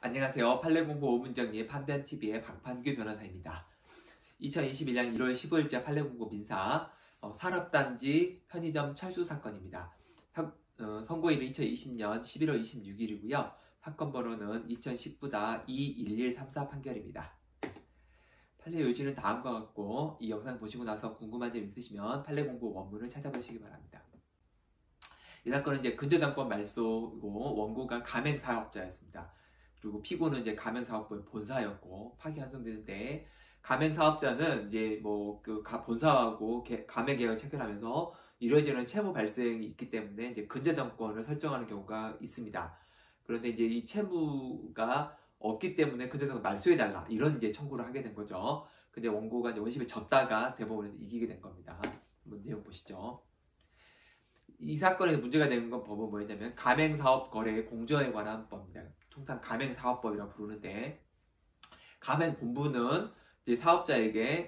안녕하세요. 판례공부 5분 정리 판변TV의 박판규 변호사입니다. 2021년 1월 15일자 판례공부 민사 산업단지 편의점 철수 사건입니다. 선고일은 2020년 11월 26일이고요. 사건 번호는 2019-21134 판결입니다. 판례 요지는 다음과 같고 이 영상 보시고 나서 궁금한 점 있으시면 판례공부 원문을 찾아보시기 바랍니다. 이 사건은 이제 근저당권 말소고 원고가 가맹사업자였습니다. 그리고 피고는 이제 가맹사업부의 본사였고 파기 환송되는데 가맹사업자는 이제 본사하고 가맹계약을 체결하면서 이러저런 채무 발생이 있기 때문에 이제 근저당권을 설정하는 경우가 있습니다. 그런데 이제 이 채무가 없기 때문에 근저당권 말소해달라 이런 이제 청구를 하게 된 거죠. 근데 원고가 이제 원심에 졌다가 대법원에서 이기게 된 겁니다. 한번 내용 보시죠. 이 사건에서 문제가 되는 건 법은 뭐였냐면 가맹사업거래의 공정에 관한 법입니다. 통상 가맹사업법이라고 부르는데 가맹 본부는 이제 사업자에게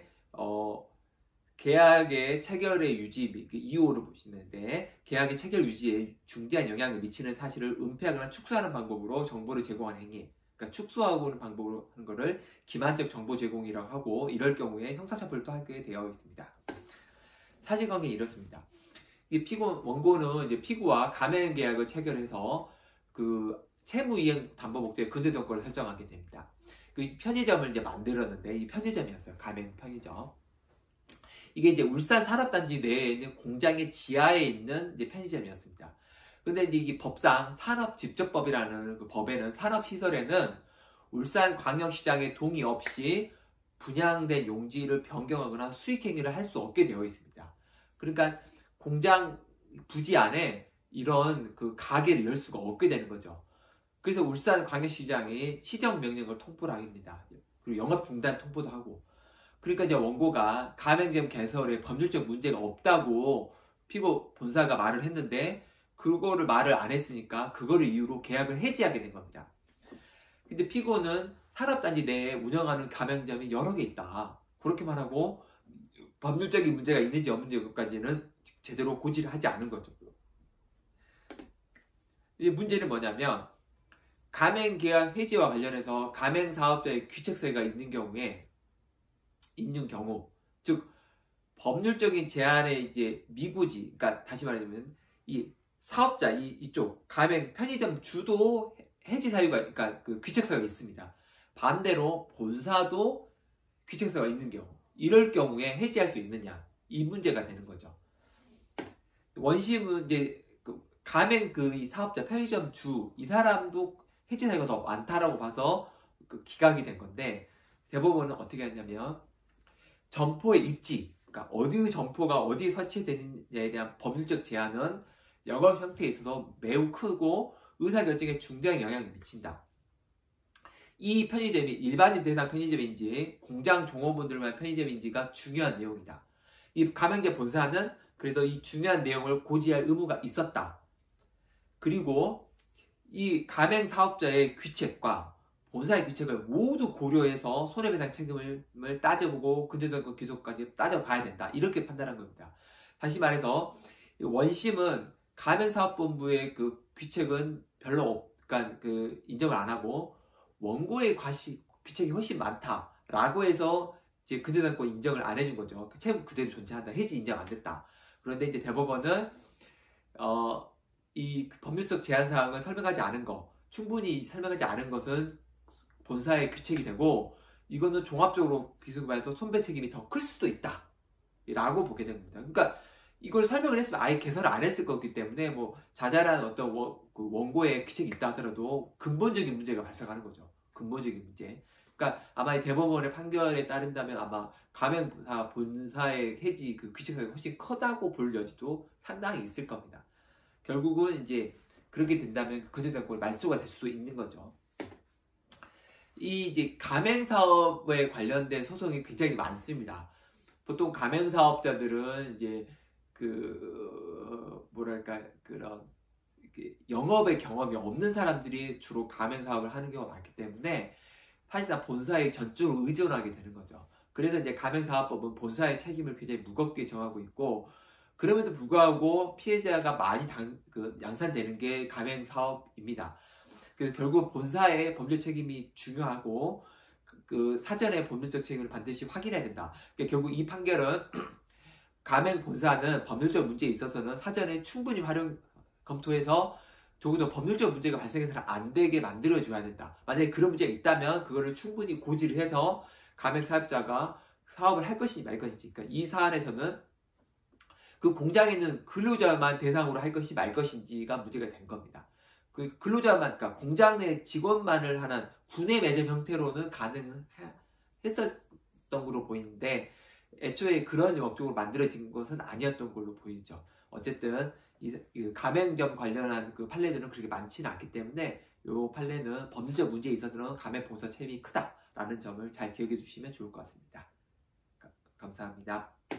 계약의 체결의 유지 및 이유를 보시는데 계약의 체결 유지에 중대한 영향을 미치는 사실을 은폐하거나 축소하는 방법으로 정보를 제공하는 행위, 그러니까 축소하고는 방법으로 하는 것을 기만적 정보 제공이라고 하고 이럴 경우에 형사처벌도 하게 되어 있습니다. 사실관계는 이렇습니다. 원고는 이제 피고와 가맹 계약을 체결해서 그 채무이행 담보 목적의 근저당권을 설정하게 됩니다. 그 편의점을 이제 만들었는데 이 편의점이었어요. 가맹 편의점. 이게 이제 울산 산업단지 내에 있는 공장의 지하에 있는 이제 편의점이었습니다. 근데 이제 이게 법상 산업집적법이라는 그 법에는 산업시설에는 울산광역시장의 동의 없이 분양된 용지를 변경하거나 수익행위를 할 수 없게 되어 있습니다. 그러니까 공장 부지 안에 이런 그 가게를 열 수가 없게 되는 거죠. 그래서 울산광역시장이 시정명령을 통보를 합니다. 그리고 영업중단 통보도 하고. 그러니까 이제 원고가 가맹점 개설에 법률적 문제가 없다고 피고 본사가 말을 했는데 그거를 말을 안 했으니까 그거를 이유로 계약을 해지하게 된 겁니다. 근데 피고는 산업단지 내에 운영하는 가맹점이 여러 개 있다. 그렇게만 하고 법률적인 문제가 있는지 없는지까지는 제대로 고지를 하지 않은 거죠. 이제 문제는 뭐냐면 가맹계약 해지와 관련해서 가맹사업자의 귀책사유가 있는 경우, 즉 법률적인 제한의 이제 미고지, 그러니까 다시 말하자면 이 사업자 이쪽 가맹 편의점 주도 해지 사유가, 그러니까 그 귀책사유가 있습니다. 반대로 본사도 귀책사유가 있는 경우, 이럴 경우에 해지할 수 있느냐, 이 문제가 되는 거죠. 원심은 이제 가맹 이 사업자 편의점 주 이 사람도 해지 사유가 더 많다라고 봐서 기각이 된 건데 대법원은 어떻게 했냐면 점포의 입지, 그러니까 어디 점포가 어디에 설치되느냐에 대한 법률적 제한은 영업 형태에 있어서 매우 크고 의사결정에 중대한 영향을 미친다. 이 편의점이 일반인 대상 편의점인지 공장 종업원들만 편의점인지가 중요한 내용이다. 이 가맹점 본사는 그래서 이 중요한 내용을 고지할 의무가 있었다. 그리고 이 가맹 사업자의 귀책과 본사의 귀책을 모두 고려해서 손해배상 책임을 따져보고 근저당권 기소까지 따져봐야 된다. 이렇게 판단한 겁니다. 다시 말해서 원심은 가맹사업본부의 그 귀책은 별로 그러니까 인정을 안 하고 원고의 귀책이 훨씬 많다라고 해서 이제 근저당권 인정을 안 해준 거죠. 채무 그대로 존재한다. 해지 인정 안 됐다. 그런데 이제 대법원은 이 법률적 제한 사항을 설명하지 않은 거, 충분히 설명하지 않은 것은 본사의 귀책이 되고 이거는 종합적으로 비교해서 손배 책임이 더 클 수도 있다 라고 보게 된 겁니다. 그러니까 이걸 설명을 했으면 아예 개설을 안 했을 거기 때문에 뭐 자잘한 어떤 원고의 귀책이 있다 하더라도 근본적인 문제가 발생하는 거죠. 근본적인 문제. 그러니까 아마 이 대법원의 판결에 따른다면 아마 가맹사 본사의 해지 귀책사유가 훨씬 크다고 볼 여지도 상당히 있을 겁니다. 결국은 이제 그렇게 된다면 근저당권이 말소가 될 수 있는 거죠. 이 이제 가맹사업에 관련된 소송이 굉장히 많습니다. 보통 가맹사업자들은 이제 그런 영업의 경험이 없는 사람들이 주로 가맹사업을 하는 경우가 많기 때문에 사실상 본사에 전적으로 의존하게 되는 거죠. 그래서 이제 가맹사업법은 본사의 책임을 굉장히 무겁게 정하고 있고 그럼에도 불구하고 피해자가 많이 양산되는 게 가맹사업입니다. 그래서 결국 본사의 법률 책임이 중요하고 그 사전에 법률적 책임을 반드시 확인해야 된다. 그러니까 결국 이 판결은 가맹 본사는 법률적 문제에 있어서는 사전에 충분히 검토해서 적어도 법률적 문제가 발생해서는 안 되게 만들어줘야 된다. 만약에 그런 문제가 있다면 그거를 충분히 고지를 해서 가맹 사업자가 사업을 할 것인지 말 것인지. 그러니까 이 사안에서는 그 공장에 있는 근로자만 대상으로 할 것이 말 것인지가 문제가 된 겁니다. 그 근로자만, 그러니까 공장 내 직원만을 하는 군의 매점 형태로는 가능했었던 걸로 보이는데 애초에 그런 목적으로 만들어진 것은 아니었던 걸로 보이죠. 어쨌든 이 가맹점 관련한 그 판례들은 그렇게 많지는 않기 때문에 이 판례는 법률적 문제에 있어서는 가맹본사 책임이 크다라는 점을 잘 기억해 주시면 좋을 것 같습니다. 감사합니다.